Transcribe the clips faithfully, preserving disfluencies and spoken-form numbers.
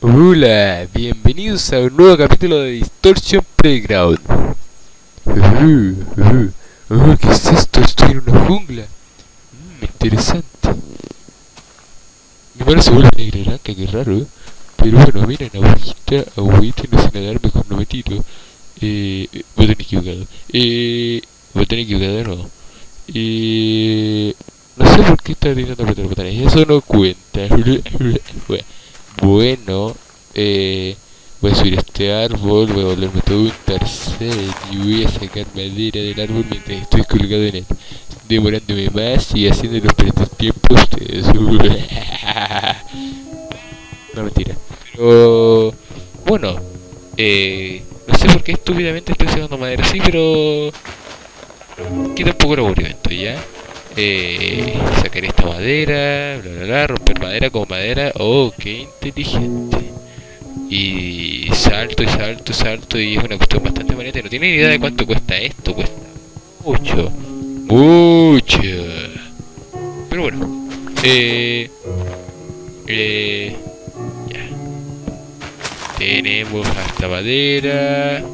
Hola, bienvenidos a un nuevo capítulo de Distortion Playground. Uh, uh, uh, ¿Qué es esto? Estoy en una jungla. Mm, interesante. Mi mano se vuelve negra y blanca, qué raro, ¿eh? Pero bueno, miren, agüita, agüita, no sé nadar, mejor no me tiro. Eh, botón equivocado. Eh, botón equivocado, no. Eh, no sé por qué está intentando apretar botones, eso no cuenta. Bueno, eh, voy a subir este árbol, voy a volverme todo un tercer y voy a sacar madera del árbol mientras estoy colgado en él, demorándome más y haciéndolo perder tiempo a ustedes. No, mentira. Pero, bueno, eh, no sé por qué estúpidamente estoy sacando madera así, pero quita un poco el aburrimiento, ¿ya? Eh, sacaré esta madera, bla bla bla, romper madera con madera. Oh, qué inteligente. Y salto y salto y salto y es una cuestión bastante bonita. No tiene ni idea de cuánto cuesta esto. Cuesta mucho, mucho. Pero bueno, eh, eh, ya. Tenemos hasta madera.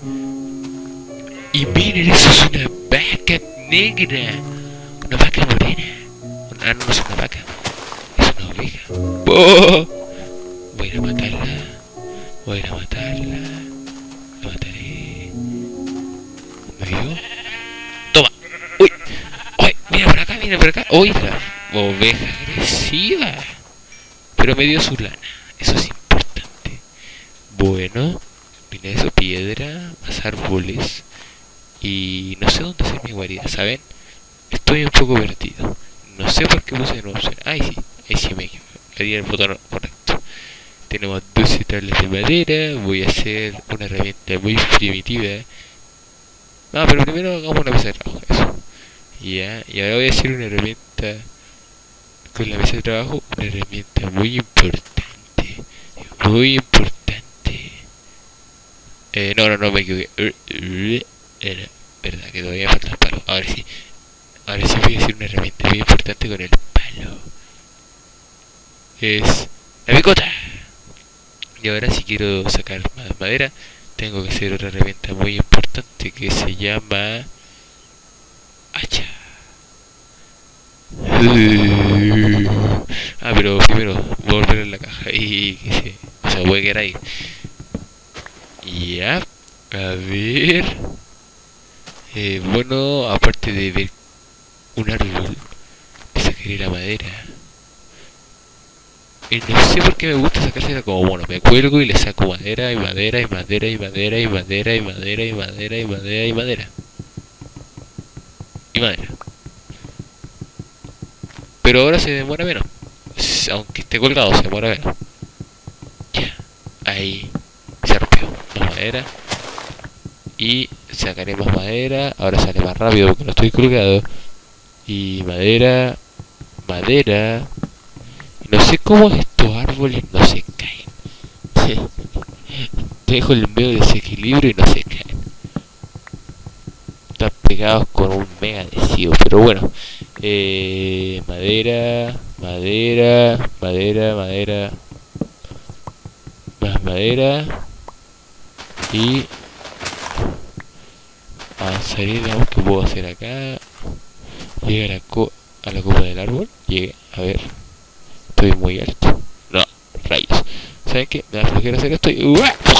Y miren, eso es una vaca negra. Una vaca morena. Ah, no, no es una vaca. Es una oveja. ¡Oh! Voy a ir a matarla. Voy a ir a matarla. La mataré. ¿Me vio? ¡Toma! ¡Uy! ¡Uy! Mira por acá, mira por acá. ¡Uy! La oveja agresiva. Pero me dio su lana. Eso es importante. Bueno. Mira eso, piedra. Más árboles. Y no sé dónde hacer mi guarida, ¿saben? Estoy un poco perdido. No sé por qué puse nueva opción. Ahí sí, ahí sí me di el botón correcto. Tenemos doce tablas de madera. Voy a hacer una herramienta muy primitiva. No, pero primero hagamos una mesa de trabajo. Eso. Ya, y ahora voy a hacer una herramienta con la mesa de trabajo. Una herramienta muy importante. Muy importante. Eh, no, no, no, me equivoqué. Era verdad que todavía falta el palo. Ahora sí. Ahora sí voy a hacer una herramienta muy importante con el palo. Es la picota. Y ahora si quiero sacar más madera, tengo que hacer otra herramienta muy importante que se llama hacha. Ah, pero primero voy a volver en la caja y que se, o sea, voy a quedar ahí. Ya, a ver. Eh, bueno, aparte de ver un árbol, le sacaré la madera. Y no sé por qué me gusta sacársela como mono. Me cuelgo y le saco madera y madera y madera y madera y madera y madera y madera y madera y madera. Y madera. Pero ahora se demora menos. Aunque esté colgado, se demora menos. Ya. Ahí. Se rompió. Más madera. Y sacaré más madera. Ahora sale más rápido porque no estoy colgado. Y madera. Madera. No sé cómo estos árboles no se caen. Dejo el medio desequilibrio y no se caen. Están pegados con un mega adhesivo. Pero bueno. Eh, madera. Madera. Madera. Madera. Más madera. Y avanzaré. Veamos qué puedo hacer acá. Llegar a, co a la copa del árbol. Llegué. A ver. Estoy muy alto. No, rayos. ¿Saben qué? Me da flojera hacer esto y...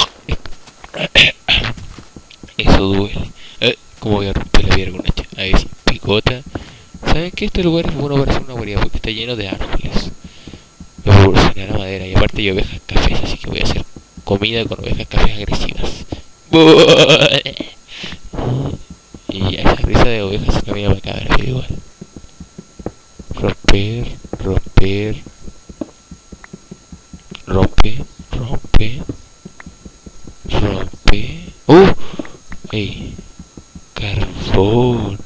Eso duele. Eh, ¿Cómo voy a romper la piedra con una hacha? Ahí sí, picota. ¿Saben qué? Este lugar es bueno para hacer una guarida porque está lleno de árboles. Voy a evolucionar la madera y aparte hay ovejas cafés, así que voy a hacer comida con ovejas cafés agresivas. Y esa risa de ovejas es una media macabra, pero igual. Romper, romper. Rompe, rompe, rompe. ¡Uh! ¡Ey! ¡Carbón!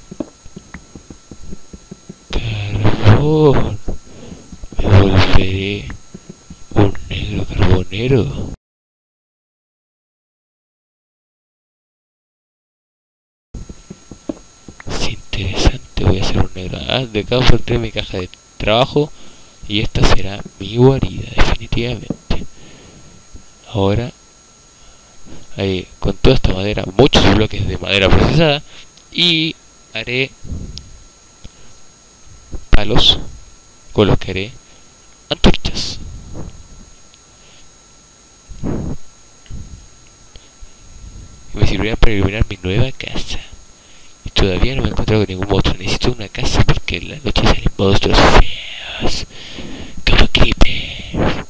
¡Carbón! Me volveré un negro carbonero. Es interesante, voy a hacer un negro. Ah, de acá encontré mi caja de trabajo. Y esta será mi guarida, definitivamente. ahora, ahí, con toda esta madera, muchos bloques de madera procesada, y haré palos con los que haré antorchas. Que me servirán para iluminar mi nueva casa. Y todavía no me he encontrado con ningún monstruo. Necesito una casa porque en la noche salen monstruos feos, como creepers.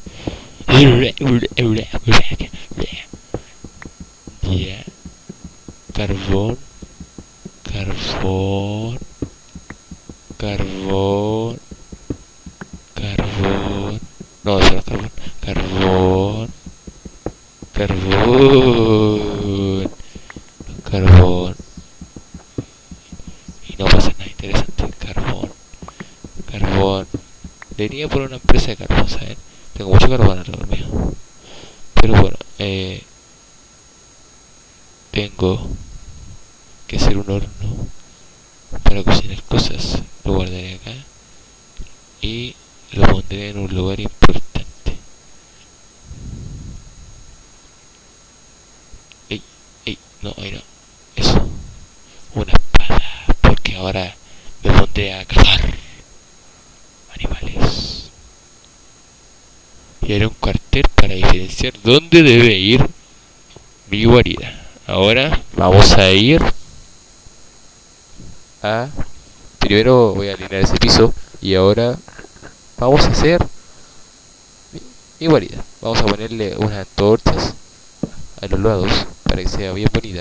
Ya. Carbón. Carbón. Carbón. Carbón. No, eso no es carbón. Carbón. Carbón. Carbón. Y no pasa nada interesante. Carbón. Carbón. Debería poner una empresa de carbón, ¿saben? Tengo mucho carbón alrededor mío. Pero bueno, eh, tengo que hacer un horno para cocinar cosas. Lo guardaré acá y lo pondré en un lugar importante. Ey, ey, no, ahí no. Eso. Una espada. Porque ahora me pondré a cazar animales. Y haré un cartel para diferenciar dónde debe ir mi guarida. Ahora vamos a ir a... Primero voy a alinear ese piso. Y ahora vamos a hacer mi, mi guarida. Vamos a ponerle unas antorchas a los lados para que sea bien bonita.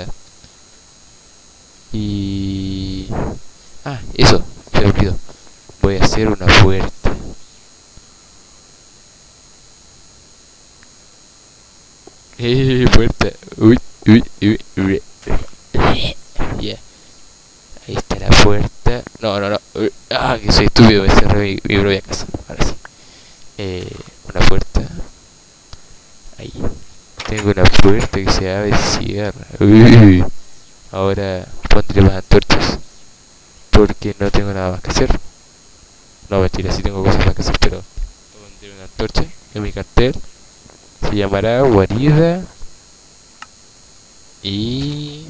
Y... Ah, eso, se me olvidó. Voy a hacer una puerta. Eh, puerta. Uy, uy, uy, uy. Ya. Yeah. Ahí está la puerta. No, no, no. Uy. Ah, que soy estúpido. Me cerré mi, mi propia casa. Ahora sí. Eh, una puerta. Ahí. Tengo una puerta que se abre y se cierra. Uy. Ahora pondré más antorchas. Porque no tengo nada más que hacer. No, mentira, sí tengo cosas más que hacer, pero pondré una antorcha en mi cartel. Se llamará guarida. Y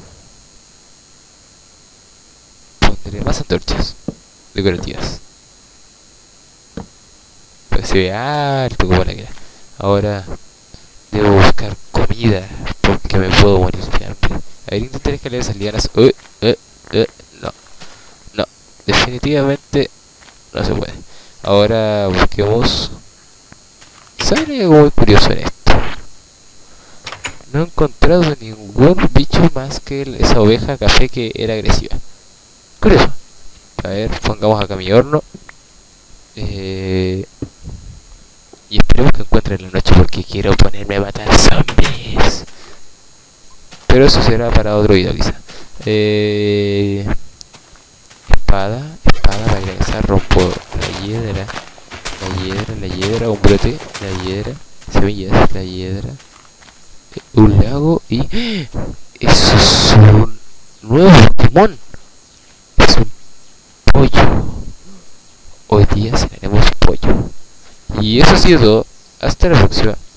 pondré más antorchas decorativas para que se vea alto como la que era. Ahora debo buscar comida porque me puedo morir de hambre. A ver, intentaré escaleras aldeanas. Uh, uh, uh, no, no, definitivamente no se puede. Ahora busquemos. ¿Saben algo muy curioso en esto? No he encontrado ningún bicho más que esa oveja café que era agresiva. Curioso. A ver, pongamos acá mi horno. Eh, y esperemos que encuentre en la noche porque quiero ponerme a matar zombies. Pero eso será para otro video quizá. Eh, espada, espada para ir a cazar. Rompo la hiedra, la hiedra, la hiedra, un brote, la hiedra, semillas, la hiedra, un lago y... ¡eso es un nuevo Pokémon! Es un pollo. Hoy día cenaremos pollo. Y eso ha sido todo. Hasta la próxima.